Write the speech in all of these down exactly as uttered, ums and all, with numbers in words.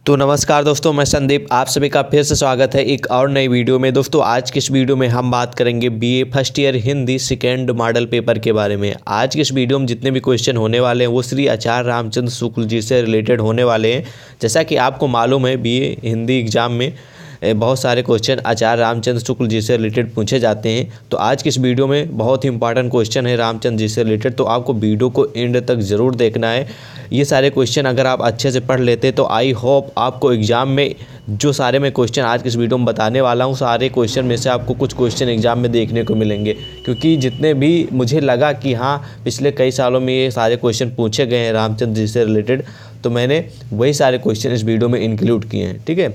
तो नमस्कार दोस्तों, मैं संदीप, आप सभी का फिर से स्वागत है एक और नई वीडियो में। दोस्तों आज की इस वीडियो में हम बात करेंगे BA first year Hindi second model paper के बारे में। आज की इस वीडियो में जितने भी क्वेश्चन होने वाले हैं वो श्री आचार्य रामचंद्र शुक्ल जी से रिलेटेड होने वाले हैं। जैसा कि आपको मालूम है बीए हिंदी एग्जाम में बहुत सारे क्वेश्चन आचार्य रामचंद्र शुक्ल जी से रिलेटेड पूछे जाते हैं। तो आज की इस वीडियो में बहुत ही इंपॉर्टेंट क्वेश्चन है रामचंद्र जी से रिलेटेड, तो आपको वीडियो को एंड तक ज़रूर देखना है। ये सारे क्वेश्चन अगर आप अच्छे से पढ़ लेते तो आई होप आपको एग्ज़ाम में जो सारे मैं क्वेश्चन आज की इस वीडियो में बताने वाला हूँ, सारे क्वेश्चन में से आपको कुछ क्वेश्चन एग्ज़ाम में देखने को मिलेंगे। क्योंकि जितने भी मुझे लगा कि हाँ पिछले कई सालों में ये सारे क्वेश्चन पूछे गए हैं रामचंद्र जी से रिलेटेड, तो मैंने वही सारे क्वेश्चन इस वीडियो में इंक्लूड किए हैं। ठीक है,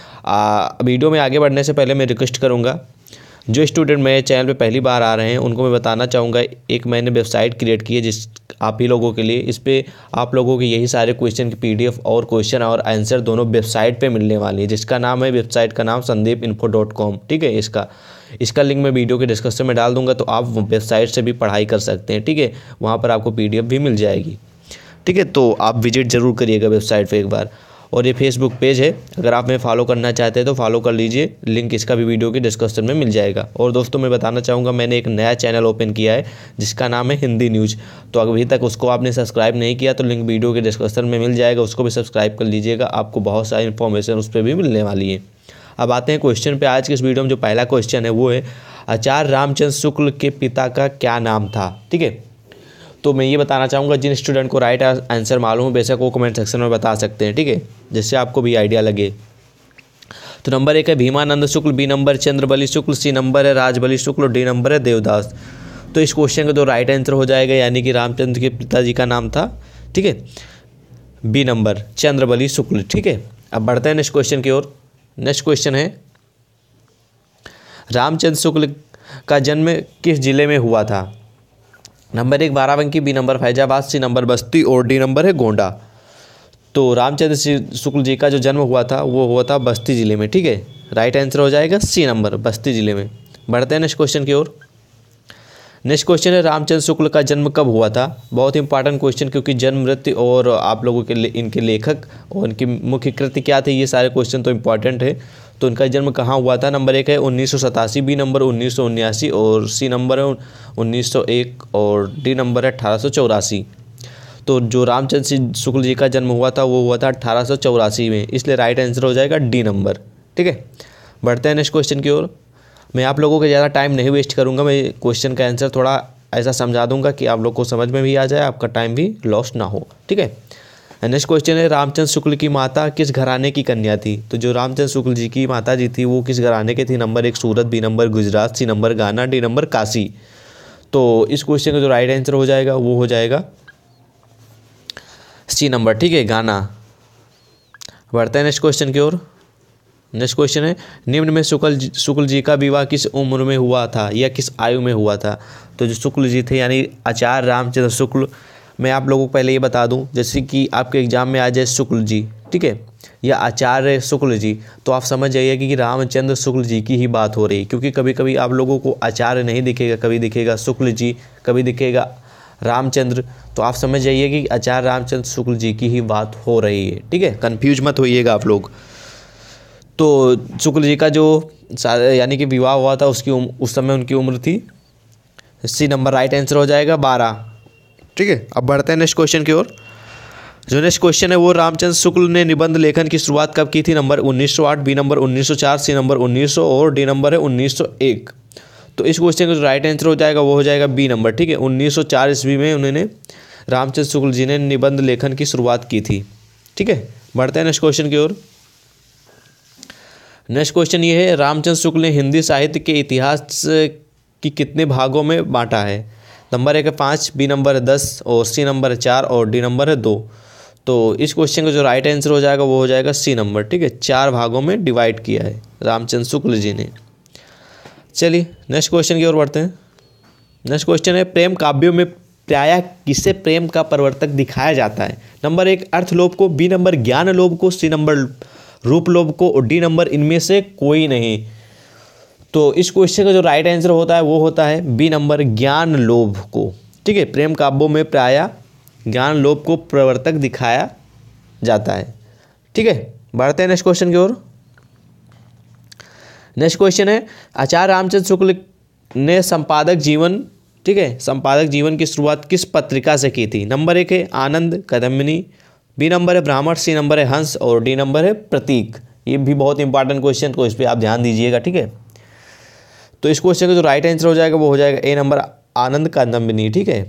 वीडियो में आगे बढ़ने से पहले मैं रिक्वेस्ट करूँगा जो स्टूडेंट मेरे चैनल पे पहली बार आ रहे हैं उनको मैं बताना चाहूँगा, एक मैंने वेबसाइट क्रिएट की है जिस आप ही लोगों के लिए। इस पे आप लोगों के यही सारे क्वेश्चन की पीडीएफ और क्वेश्चन और आंसर दोनों वेबसाइट पे मिलने वाली है, जिसका नाम है, वेबसाइट का नाम संदीप इन्फो डॉट कॉम। ठीक है, इसका इसका लिंक मैं वीडियो के डिस्क्रिप्शन में डाल दूँगा, तो आप वेबसाइट से भी पढ़ाई कर सकते हैं। ठीक है, वहाँ पर आपको पी डी एफ भी मिल जाएगी। ठीक है, तो आप विजिट ज़रूर करिएगा वेबसाइट पर एक बार। और ये फेसबुक पेज है, अगर आप मैं फॉलो करना चाहते हैं तो फॉलो कर लीजिए, लिंक इसका भी वीडियो के डिस्क्रिप्शन में मिल जाएगा। और दोस्तों मैं बताना चाहूँगा मैंने एक नया चैनल ओपन किया है जिसका नाम है हिंदी न्यूज़। तो अभी तक उसको आपने सब्सक्राइब नहीं किया तो लिंक वीडियो के डिस्क्रिप्शन में मिल जाएगा, उसको भी सब्सक्राइब कर लीजिएगा, आपको बहुत सारी इन्फॉर्मेशन उस पर भी मिलने वाली है। अब आते हैं क्वेश्चन पे। आज के इस वीडियो में जो पहला क्वेश्चन है वो है आचार्य रामचंद्र शुक्ल के पिता का क्या नाम था। ठीक है, तो मैं ये बताना चाहूँगा जिन स्टूडेंट को राइट आंसर मालूम है बेशक वो कमेंट सेक्शन में बता सकते हैं। ठीक है, जिससे आपको भी आइडिया लगे। तो नंबर एक है Bhimanand Shukla, B number Chandrabali Shukla, C number है राजबली शुक्ल और डी नंबर है देवदास। तो इस क्वेश्चन का जो राइट आंसर हो जाएगा यानी कि रामचंद्र के पिताजी का नाम था, ठीक है, बी नंबर चंद्रबली शुक्ल। ठीक है, अब बढ़ते हैं नेक्स्ट क्वेश्चन की ओर। नेक्स्ट क्वेश्चन है रामचंद्र शुक्ल का जन्म किस जिले में हुआ था। नंबर एक Barabanki, B number Faizabad, C number Basti और डी नंबर है गोंडा। तो रामचंद्र शुक्ल जी का जो जन्म हुआ था वो हुआ था बस्ती ज़िले में। ठीक है, राइट आंसर हो जाएगा सी नंबर, बस्ती ज़िले में। बढ़ते हैं नेक्स्ट क्वेश्चन की ओर। नेक्स्ट क्वेश्चन है रामचंद्र शुक्ल का जन्म कब हुआ था। बहुत इंपॉर्टेंट क्वेश्चन, क्योंकि जन्म मृत्यु और आप लोगों के इनके लेखक और इनकी मुख्य कृति क्या थी, ये सारे क्वेश्चन तो इंपॉर्टेंट है। तो इनका जन्म कहाँ हुआ था। नंबर एक है उन्नीस सौ सतासी, बी नंबर उन्नीस सौ उन्यासी और सी नंबर है उन्नीस सौ एक और डी नंबर है अठारह सौ चौरासी। तो जो रामचंद्र शुक्ल जी का जन्म हुआ था वो हुआ था अठारह सौ चौरासी में, इसलिए राइट आंसर हो जाएगा डी नंबर। ठीक है, बढ़ते हैं नेक्स्ट क्वेश्चन की ओर। मैं आप लोगों को ज़्यादा टाइम नहीं वेस्ट करूँगा, मैं क्वेश्चन का आंसर थोड़ा ऐसा समझा दूँगा कि आप लोग को समझ में भी आ जाए, आपका टाइम भी लॉस ना हो। ठीक है, नेक्स्ट क्वेश्चन है रामचंद्र शुक्ल की माता किस घराने की कन्या थी। तो जो रामचंद्र शुक्ल जी की माता जी थी वो किस घराने की थी। नंबर एक Surat, B number Gujarat, C number Ghana, D number Kashi. तो इस क्वेश्चन का जो राइट आंसर हो जाएगा वो हो जाएगा सी नंबर। ठीक है, गाना। बढ़ते हैं नेक्स्ट क्वेश्चन की ओर। नेक्स्ट क्वेश्चन है निम्न में शुक्ल शुक्ल जी का विवाह किस उम्र में हुआ था या किस आयु में हुआ था। तो जो शुक्ल जी थे यानी आचार्य रामचंद्र शुक्ल, मैं आप लोगों को पहले ये बता दूं, जैसे कि आपके एग्जाम में आ जाए शुक्ल जी, ठीक है, या आचार्य शुक्ल जी, तो आप समझ जाइए कि रामचंद्र शुक्ल जी की ही बात हो रही है। क्योंकि कभी कभी आप लोगों को आचार्य नहीं दिखेगा, कभी दिखेगा शुक्ल जी, कभी दिखेगा रामचंद्र, तो आप समझ जाइए कि आचार्य रामचंद्र शुक्ल जी की ही बात हो रही है। ठीक है, कन्फ्यूज मत होइएगा आप लोग। तो शुक्ल जी का जो यानी कि विवाह हुआ था उसकी उस समय उनकी उम्र थी, सी नंबर राइट आंसर हो जाएगा बारह। ठीक है, अब बढ़ते हैं नेक्स्ट क्वेश्चन की ओर। जो नेक्स्ट क्वेश्चन है वो रामचंद्र शुक्ल ने निबंध लेखन की शुरुआत कब की थी। नंबर उन्नीस सौ आठ, बी नंबर उन्नीस सौ चार, सी नंबर उन्नीस सौ और डी नंबर है उन्नीस सौ एक। तो इस क्वेश्चन का जो राइट आंसर हो जाएगा वो हो जाएगा बी नंबर। ठीक है, उन्नीस सौ चार ईस्वी में उन्होंने रामचंद्र शुक्ल जी ने निबंध लेखन की शुरुआत की थी। ठीक है, बढ़ते हैं नेक्स्ट क्वेश्चन की ओर। नेक्स्ट क्वेश्चन ये है रामचंद्र शुक्ल ने हिंदी साहित्य के इतिहास की कितने भागों में बांटा है। नंबर एक है पाँच, बी नंबर है दस और सी नंबर है चार और डी नंबर है दो। तो इस क्वेश्चन का जो राइट आंसर हो जाएगा वो हो जाएगा सी नंबर। ठीक है, चार भागों में डिवाइड किया है रामचंद्र शुक्ल जी ने। चलिए नेक्स्ट क्वेश्चन की ओर बढ़ते हैं। नेक्स्ट क्वेश्चन है प्रेम काव्यों में प्रायः किसे प्रेम का प्रवर्तक दिखाया जाता है। नंबर एक अर्थलोभ को, बी नंबर ज्ञान लोभ को, सी नंबर रूप लोभ को और डी नंबर इनमें से कोई नहीं। तो इस क्वेश्चन का जो राइट आंसर होता है वो होता है बी नंबर ज्ञान लोभ को। ठीक है, प्रेम काव्यों में प्रायः ज्ञान लोभ को प्रवर्तक दिखाया जाता है। ठीक है, बढ़ते हैं नेक्स्ट क्वेश्चन की ओर। नेक्स्ट क्वेश्चन है आचार्य रामचंद्र शुक्ल ने संपादक जीवन, ठीक है, संपादक जीवन की शुरुआत किस पत्रिका से की थी? नंबर एक है आनंद कदम्बिनी, बी नंबर है ब्राह्मण, सी नंबर है हंस और डी नंबर है प्रतीक। ये भी बहुत इंपॉर्टेंट क्वेश्चन को इस पर आप ध्यान दीजिएगा, ठीक है। तो इस क्वेश्चन का जो राइट आंसर हो जाएगा वो हो जाएगा ए नंबर आनंद कादम्बिनी, ठीक है।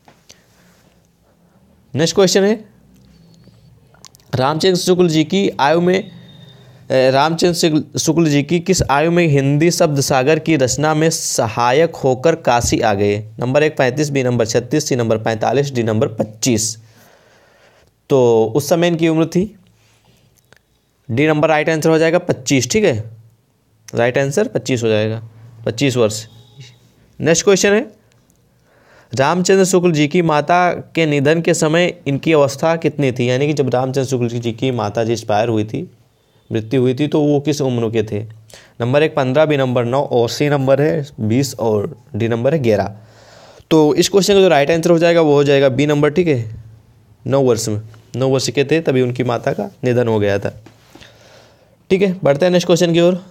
नेक्स्ट क्वेश्चन है रामचंद्र शुक्ल जी की आयु में रामचंद्र शुक्ल जी की किस आयु में हिंदी शब्द सागर की रचना में सहायक होकर काशी आ गए? नंबर एक पैंतीस, बी नंबर छत्तीस, सी नंबर पैंतालीस, डी नंबर पच्चीस। तो उस समय इनकी उम्र थी, डी नंबर राइट आंसर हो जाएगा पच्चीस, ठीक है, राइट आंसर पच्चीस हो जाएगा, पच्चीस वर्ष। नेक्स्ट क्वेश्चन है रामचंद्र शुक्ल जी की माता के निधन के समय इनकी अवस्था कितनी थी? यानी कि जब रामचंद्र शुक्ल जी की माता जी एक्सपायर हुई थी, मृत्यु हुई थी, तो वो किस उम्र के थे? नंबर एक पंद्रह, बी नंबर नौ और सी नंबर है बीस और डी नंबर है ग्यारह। तो इस क्वेश्चन का जो राइट आंसर हो जाएगा वो हो जाएगा बी नंबर, ठीक है, नौ वर्ष में, नौ वर्ष के थे तभी उनकी माता का निधन हो गया था, ठीक है। बढ़ते हैं नेक्स्ट क्वेश्चन की ओर।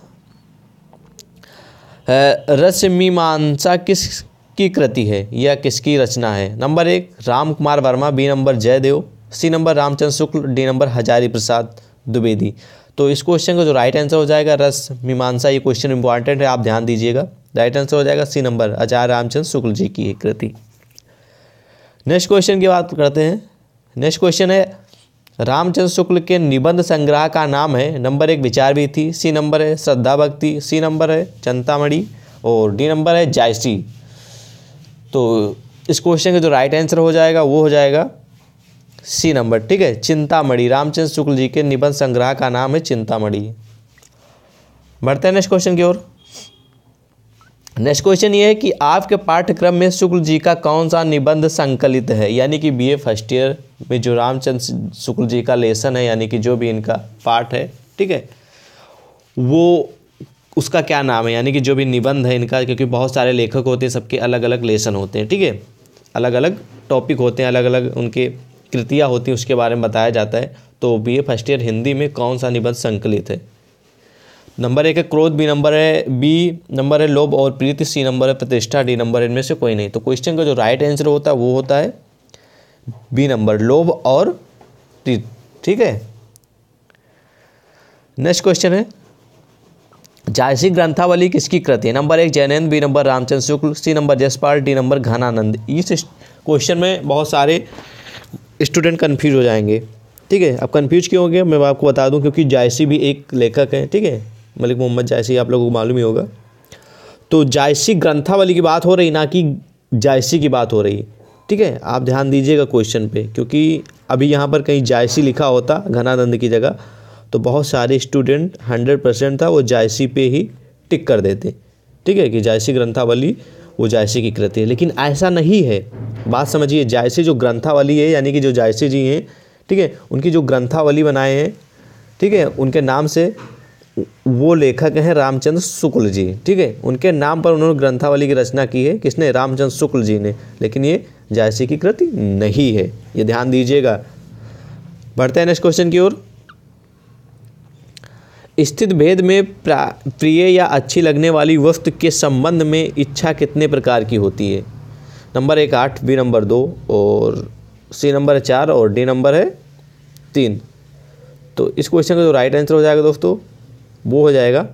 रसमीमांसा किस की कृति है या किसकी रचना है? नंबर एक Ram Kumar Verma, B number Jaidev, C number Ramchandra Shukla, D number Hazari Prasad Dwivedi. तो इस क्वेश्चन का जो राइट आंसर हो जाएगा रस मीमांसा, ये क्वेश्चन इंपॉर्टेंट है, आप ध्यान दीजिएगा। राइट आंसर हो जाएगा सी नंबर आचार्य रामचंद्र शुक्ल जी की कृति। नेक्स्ट क्वेश्चन की बात करते हैं। नेक्स्ट क्वेश्चन है रामचंद्र शुक्ल के निबंध संग्रह का नाम है? नंबर एक विचार वीथी, सी नंबर है श्रद्धा भक्ति, सी नंबर है चिंतामणि और डी नंबर है जायसी। तो इस क्वेश्चन का जो राइट आंसर हो जाएगा वो हो जाएगा सी नंबर, ठीक है, चिंतामणि। रामचंद्र शुक्ल जी के निबंध संग्रह का नाम है चिंतामणि। बढ़ते हैं नेक्स्ट क्वेश्चन की ओर। नेक्स्ट क्वेश्चन ये है कि आपके पाठ्यक्रम में शुक्ल जी का कौन सा निबंध संकलित है? यानी कि बीए फर्स्ट ईयर में जो रामचंद्र शुक्ल जी का लेसन है, यानी कि जो भी इनका पाठ है, ठीक है, वो उसका क्या नाम है? यानी कि जो भी निबंध है इनका, क्योंकि बहुत सारे लेखक होते हैं, सबके अलग अलग लेसन होते हैं, ठीक है, अलग अलग टॉपिक होते हैं, अलग अलग उनके कृतियाँ होती हैं, उसके बारे में बताया जाता है। तो बीए फर्स्ट ईयर हिंदी में कौन सा निबंध संकलित है? नंबर एक है क्रोध, बी नंबर है बी नंबर है लोभ और प्रीति, सी नंबर है प्रतिष्ठा, डी नंबर इनमें से कोई नहीं। तो क्वेश्चन का जो राइट आंसर होता है वो होता है बी नंबर लोभ और प्रीति, ठीक है। नेक्स्ट क्वेश्चन है जायसी ग्रंथावली किसकी कृति है? नंबर एक Jainendra, B number Ramchandra Shukla, C number Jaspal, D number Ghananand. इस क्वेश्चन में बहुत सारे स्टूडेंट कंफ्यूज हो जाएंगे, ठीक है। अब कंफ्यूज क्यों हो गया मैं आपको बता दूं, क्योंकि जायसी भी एक लेखक है, ठीक है, मलिक मोहम्मद जायसी, आप लोगों को मालूम ही होगा। तो जायसी ग्रंथावली की बात हो रही, ना कि जायसी की बात हो रही, ठीक है। आप ध्यान दीजिएगा क्वेश्चन पे, क्योंकि अभी यहाँ पर कहीं जायसी लिखा होता घनानंद की जगह तो बहुत सारे स्टूडेंट हंड्रेड परसेंट था वो जायसी पे ही टिक कर देते, ठीक है, कि जायसी ग्रंथावली वो जायसी की कृति है। लेकिन ऐसा नहीं है, बात समझिए। जायसी जो ग्रंथावली है, यानी कि जो जायसी जी हैं, ठीक है, उनकी जो ग्रंथावली बनाए हैं, ठीक है, उनके नाम से वो लेखक हैं रामचंद्र शुक्ल जी, ठीक है, उनके नाम पर उन्होंने ग्रंथावली की रचना की है। किसने? रामचंद्र शुक्ल जी ने। लेकिन ये जायसी की कृति नहीं है, ये ध्यान दीजिएगा। बढ़ते हैं नेक्स्ट क्वेश्चन की ओर। स्थित भेद में प्रिय या अच्छी लगने वाली वस्तु के संबंध में इच्छा कितने प्रकार की होती है? नंबर एक आठ, बी नंबर दो और सी नंबर है चार और डी नंबर है तीन। तो इस क्वेश्चन का जो राइट आंसर हो जाएगा दोस्तों वो हो जाएगा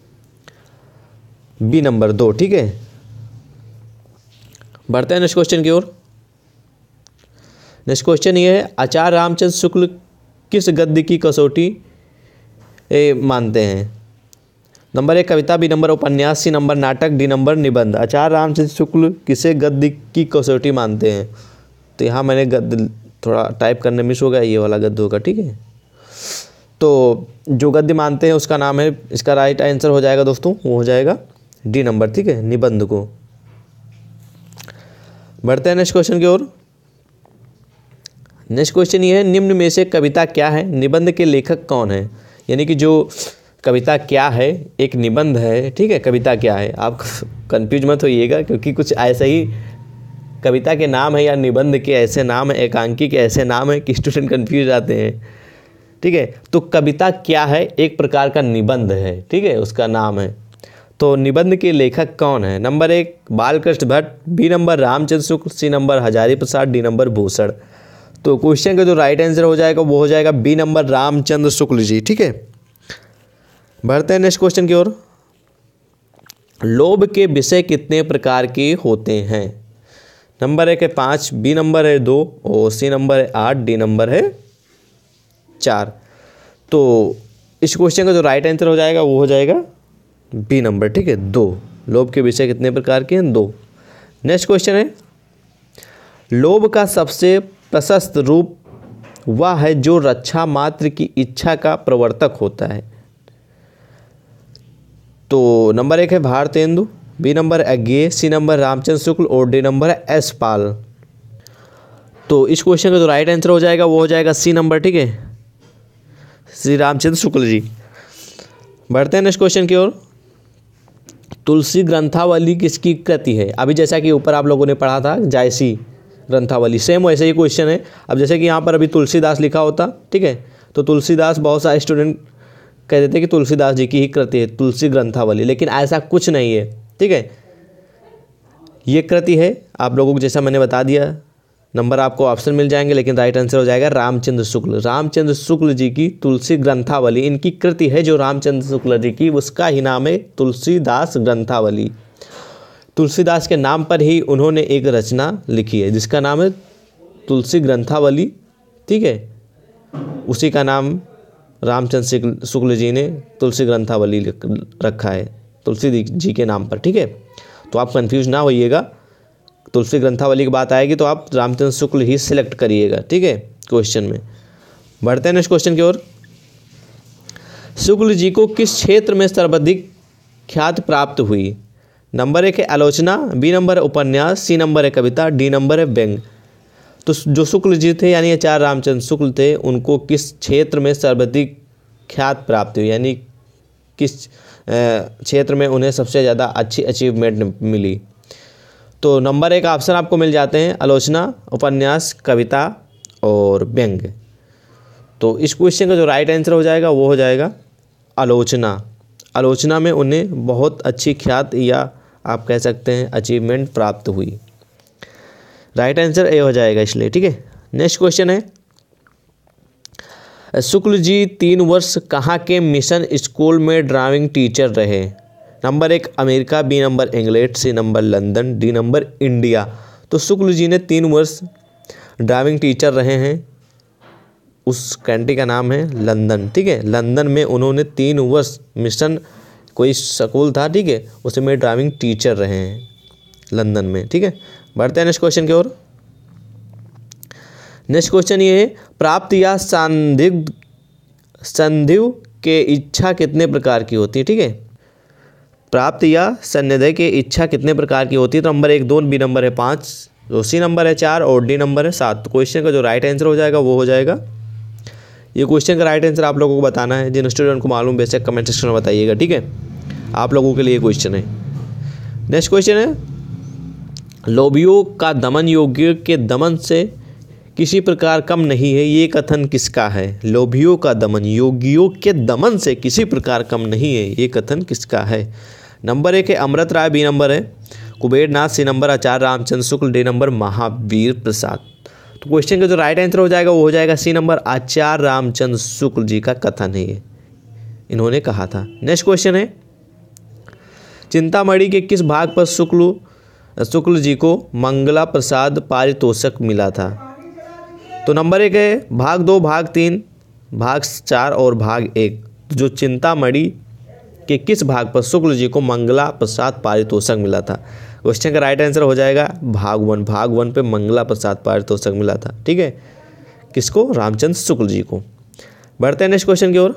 बी नंबर दो, ठीक है। बढ़ते हैं नेक्स्ट क्वेश्चन की ओर। नेक्स्ट क्वेश्चन ये है आचार्य रामचंद्र शुक्ल किस गद्य की कसौटी ए, मानते हैं? नंबर एक कविता, बी नंबर उपन्यास, सी नंबर नाटक, डी नंबर निबंध। आचार्य रामचंद्र शुक्ल किसे गद्य की कसौटी मानते हैं? तो यहाँ मैंने गद्य थोड़ा टाइप करने मिस हो गया, ये वाला गद्य होगा, ठीक है। तो जो गद्य मानते हैं उसका नाम है, इसका राइट आंसर हो जाएगा दोस्तों वो हो जाएगा डी नंबर, ठीक है, निबंध को। बढ़ते हैं नेक्स्ट क्वेश्चन की ओर। नेक्स्ट क्वेश्चन ये है निम्न में से कविता क्या है, निबंध के लेखक कौन है? यानी कि जो कविता क्या है एक निबंध है, ठीक है, कविता क्या है? आप कंफ्यूज मत होइएगा, क्योंकि कुछ ऐसा ही कविता के नाम है या निबंध के ऐसे नाम है, एकांकी के ऐसे नाम है कि स्टूडेंट कंफ्यूज आते हैं, ठीक है। तो कविता क्या है? एक प्रकार का निबंध है, ठीक है, उसका नाम है। तो निबंध के लेखक कौन है? नंबर एक Balkrishna Bhatt, B number Ramchandra Shukla, C number Hazari Prasad, D number Bhushan. तो क्वेश्चन का जो राइट आंसर हो जाएगा वो हो जाएगा बी नंबर रामचंद्र शुक्ल जी, ठीक है। बढ़ते हैं नेक्स्ट क्वेश्चन की ओर। लोभ के विषय कितने प्रकार के होते हैं? नंबर एक है पाँच, बी नंबर है दो, और सी नंबर है आठ, डी नंबर है चार। तो इस क्वेश्चन का जो राइट आंसर हो जाएगा वो हो जाएगा बी नंबर, ठीक है, दो। लोभ के विषय कितने प्रकार के हैं? दो। नेक्स्ट क्वेश्चन है, लोभ का सबसे प्रशस्त रूप वह है जो रक्षा मात्र की इच्छा का प्रवर्तक होता है। तो नंबर एक है Bharatendu, B number Agyeya, C number Ramchandra Shukla, और डी नंबर है एस पाल। तो इस क्वेश्चन का जो राइट आंसर हो जाएगा वो हो जाएगा सी नंबर, ठीक है, श्री रामचंद्र शुक्ल जी। बढ़ते हैं नेक्स्ट क्वेश्चन की ओर। तुलसी ग्रंथावली किसकी कृति है? अभी जैसा कि ऊपर आप लोगों ने पढ़ा था जायसी ग्रंथावली, सेम वैसे ही क्वेश्चन है। अब जैसे कि यहाँ पर अभी तुलसीदास लिखा होता, ठीक है, तो तुलसीदास, बहुत सारे स्टूडेंट कह देते हैं कि तुलसीदास जी की ही कृति है तुलसी ग्रंथावली, लेकिन ऐसा कुछ नहीं है, ठीक है। ये कृति है, आप लोगों को जैसा मैंने बता दिया, नंबर आपको ऑप्शन मिल जाएंगे, लेकिन राइट आंसर हो जाएगा रामचंद्र शुक्ल। रामचंद्र शुक्ल जी की तुलसी ग्रंथावली इनकी कृति है, जो रामचंद्र शुक्ल जी की, उसका ही नाम है तुलसीदास ग्रंथावली। तुलसीदास के नाम पर ही उन्होंने एक रचना लिखी है जिसका नाम है तुलसी ग्रंथावली, ठीक है, उसी का नाम रामचंद्र शुक्ल जी ने तुलसी ग्रंथावली रखा है तुलसी जी के नाम पर, ठीक है। तो आप कंफ्यूज ना होइएगा, तुलसी ग्रंथावली की बात आएगी तो आप रामचंद्र शुक्ल ही सिलेक्ट करिएगा, ठीक है, क्वेश्चन में। बढ़ते हैं नेक्स्ट क्वेश्चन की ओर। शुक्ल जी को किस क्षेत्र में सर्वाधिक ख्याति प्राप्त हुई? नंबर एक है आलोचना, बी नंबर है उपन्यास, सी नंबर है कविता, डी नंबर है व्यंग। तो जो शुक्ल जी थे यानी आचार्य रामचंद्र शुक्ल थे, उनको किस क्षेत्र में सर्वाधिक ख्याति प्राप्त हुई, यानी किस क्षेत्र में उन्हें सबसे ज़्यादा अच्छी अचीवमेंट मिली? तो नंबर एक ऑप्शन आपको मिल जाते हैं आलोचना, उपन्यास, कविता और व्यंग। तो इस क्वेश्चन का जो राइट आंसर हो जाएगा वो हो जाएगा आलोचना। आलोचना में उन्हें बहुत अच्छी ख्याति या आप कह सकते हैं अचीवमेंट प्राप्त हुई। राइट आंसर ए हो जाएगा इसलिए, ठीक है। नेक्स्ट क्वेश्चन है, शुक्ल जी तीन वर्ष कहाँ के मिशन स्कूल में ड्राइंग टीचर रहे? नंबर एक America, B number England, C number London, D number India. तो शुक्ल जी ने तीन वर्ष ड्राइविंग टीचर रहे हैं, उस कंट्री का नाम है लंदन, ठीक है। लंदन में उन्होंने तीन वर्ष मिशन कोई स्कूल था, ठीक है, उसमें ड्राइविंग टीचर रहे हैं लंदन में, ठीक है। बढ़ते हैं नेक्स्ट क्वेश्चन की ओर। नेक्स्ट क्वेश्चन ये है, प्राप्त या संदिग्ध संधिव के इच्छा कितने प्रकार की होती है? ठीक है, प्राप्त या संनिधय के इच्छा कितने प्रकार की होती है? तो नंबर एक दो, बी नंबर है पाँच, तो सी नंबर है चार और डी नंबर है सात। तो क्वेश्चन का जो राइट आंसर हो जाएगा वो हो जाएगा, ये क्वेश्चन का राइट आंसर आप लोगों को बताना है। जिन स्टूडेंट को मालूम बेशक कमेंट सेक्शन में बताइएगा, ठीक है, आप लोगों के लिए क्वेश्चन है। नेक्स्ट क्वेश्चन है, लोभियों का दमन योगियों के दमन से किसी प्रकार कम नहीं है, ये कथन किसका है? लोभियों का दमन योगियों के दमन से किसी प्रकार कम नहीं है, ये कथन किसका है? नंबर एक है अमृत राय, बी नंबर है Kubernath, C number Acharya Ramchandra Shukla, D number Mahavir Prasad. तो क्वेश्चन का जो राइट आंसर हो जाएगा वो हो जाएगा सी नंबर आचार्य रामचंद्र शुक्ल जी का कथन है, ये इन्होंने कहा था। नेक्स्ट क्वेश्चन है, चिंतामणि के किस भाग पर शुक्ल शुक्ल जी को मंगला प्रसाद पारितोषिक मिला था? तो नंबर एक है भाग दो, भाग तीन, भाग चार और भाग एक। जो चिंतामणि के किस भाग पर शुक्ल जी को मंगला प्रसाद पारितोषिक मिला था? क्वेश्चन का राइट आंसर हो जाएगा भाग वन। भाग वन पे मंगला प्रसाद पारितोषिक मिला था, ठीक है, किसको? रामचंद्र शुक्ल जी को। बढ़ते हैं नेक्स्ट क्वेश्चन की ओर।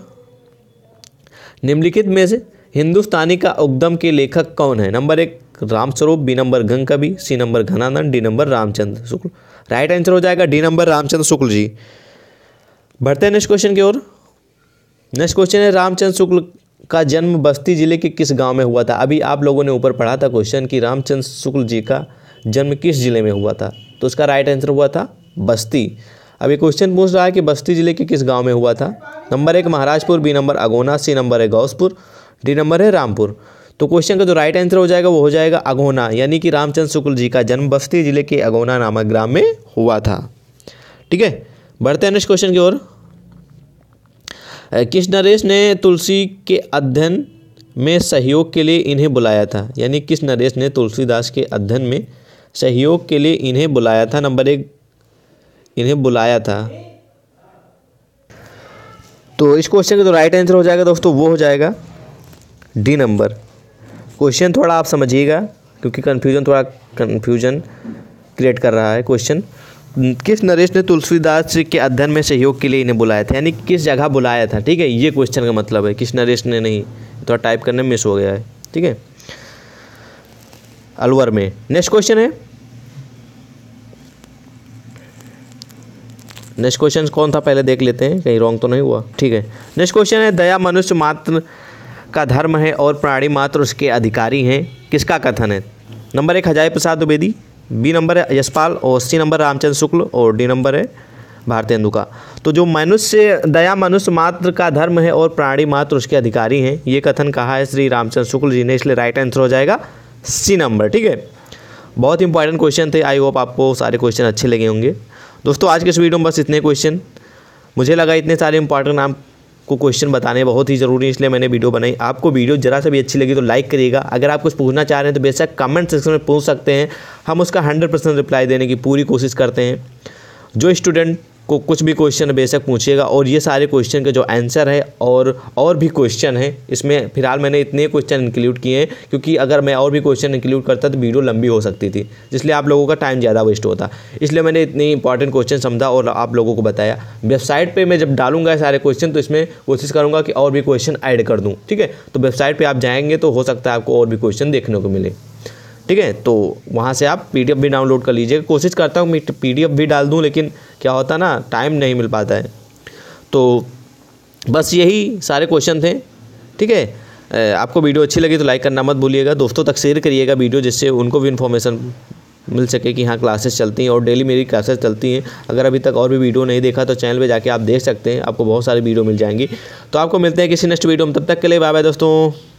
निम्नलिखित में से हिंदुस्तानी का उद्गम के लेखक कौन है? नंबर एक Ramswarup, B number Gangkavi, C number Ghananand, D number Ramchandra Shukla. Right answer हो जाएगा डी नंबर रामचंद्र शुक्ल जी। बढ़ते हैं नेक्स्ट क्वेश्चन की ओर। नेक्स्ट क्वेश्चन है, रामचंद्र शुक्ल का जन्म बस्ती जिले के किस गांव में हुआ था? अभी आप लोगों ने ऊपर पढ़ा था क्वेश्चन कि रामचंद्र शुक्ल जी का जन्म किस जिले में हुआ था, तो उसका राइट आंसर हुआ था बस्ती। अब ये क्वेश्चन पूछ रहा है कि बस्ती जिले के किस गांव में हुआ था। नंबर एक Maharajpur, B number Agona, C number है गौसपुर, डी नंबर है रामपुर। तो क्वेश्चन का जो राइट आंसर हो जाएगा वो हो जाएगा अगोना, यानी कि रामचंद्र शुक्ल जी का जन्म बस्ती जिले के अगोना नामक ग्राम में हुआ था। ठीक है, बढ़ते हैं नेक्स्ट क्वेश्चन की ओर। किस नरेश ने तुलसी के अध्ययन में सहयोग के लिए इन्हें बुलाया था, यानी किस नरेश ने तुलसीदास के अध्ययन में सहयोग के लिए इन्हें बुलाया था। नंबर एक, इन्हें बुलाया था। तो इस क्वेश्चन का जो राइट आंसर हो जाएगा दोस्तों वो हो जाएगा डी नंबर। क्वेश्चन थोड़ा आप समझिएगा क्योंकि कन्फ्यूजन थोड़ा कन्फ्यूजन क्रिएट कर रहा है क्वेश्चन। किस नरेश ने तुलसीदास के अध्ययन में सहयोग के लिए इन्हें बुलाया था, यानी किस जगह बुलाया था। ठीक है, ये क्वेश्चन का मतलब है, किस नरेश ने नहीं, थोड़ा टाइप करने में मिस हो गया है। ठीक है, अलवर में। नेक्स्ट क्वेश्चन है, नेक्स्ट क्वेश्चन कौन था पहले देख लेते हैं, कहीं रॉन्ग तो नहीं हुआ। ठीक है, नेक्स्ट क्वेश्चन है, दया मनुष्य मात्र का धर्म है और प्राणी मात्र उसके अधिकारी हैं, किसका कथन है। नंबर एक हजारी प्रसाद द्विवेदी, बी नंबर है यशपाल, और सी नंबर रामचंद्र शुक्ल, और डी नंबर है भारतेंदु का। तो जो मनुष्य दया मनुष्य मात्र का धर्म है और प्राणी मात्र उसके अधिकारी हैं, ये कथन कहा है श्री रामचंद्र शुक्ल जी ने, इसलिए राइट आंसर हो जाएगा सी नंबर। ठीक है, बहुत इंपॉर्टेंट क्वेश्चन थे। आई होप आपको सारे क्वेश्चन अच्छे लगे होंगे। दोस्तों आज के इस वीडियो में बस इतने क्वेश्चन, मुझे लगा इतने सारे इंपॉर्टेंट आपको क्वेश्चन बताने बहुत ही ज़रूरी है, इसलिए मैंने वीडियो बनाई। आपको वीडियो जरा सा भी अच्छी लगी तो लाइक करिएगा। अगर आप कुछ पूछना चाह रहे हैं तो बेशक कमेंट सेक्शन में पूछ सकते हैं, हम उसका हंड्रेड परसेंट रिप्लाई देने की पूरी कोशिश करते हैं। जो स्टूडेंट को कुछ भी क्वेश्चन बेशक पूछिएगा, और ये सारे क्वेश्चन के जो आंसर है और और भी क्वेश्चन है, इसमें फिलहाल मैंने इतने क्वेश्चन इंक्लूड किए हैं क्योंकि अगर मैं और भी क्वेश्चन इंक्लूड करता तो वीडियो लंबी हो सकती थी, इसलिए आप लोगों का टाइम ज़्यादा वेस्ट होता, इसलिए मैंने इतनी इंपॉर्टेंट क्वेश्चन समझा और आप लोगों को बताया। वेबसाइट पर मैं जब डालूंगा सारे क्वेश्चन तो इसमें कोशिश करूँगा कि और भी क्वेश्चन ऐड कर दूँ। ठीक है, तो वेबसाइट पर आप जाएंगे तो हो सकता है आपको और भी क्वेश्चन देखने को मिले। ठीक है, तो वहाँ से आप पीडीएफ भी डाउनलोड कर लीजिएगा। कोशिश करता हूँ मैं पीडीएफ भी डाल दूँ, लेकिन क्या होता है ना, टाइम नहीं मिल पाता है। तो बस यही सारे क्वेश्चन थे। ठीक है, आपको वीडियो अच्छी लगी तो लाइक करना मत भूलिएगा, दोस्तों तक शेयर करिएगा वीडियो, जिससे उनको भी इन्फॉर्मेशन मिल सके कि हाँ क्लासेस चलती हैं, और डेली मेरी क्लासेस चलती हैं। अगर अभी तक और भी वीडियो नहीं देखा तो चैनल पे जाके आप देख सकते हैं, आपको बहुत सारी वीडियो मिल जाएंगी। तो आपको मिलते हैं किसी नेक्स्ट वीडियो में, तब तक के लिए बाय बाय दोस्तों।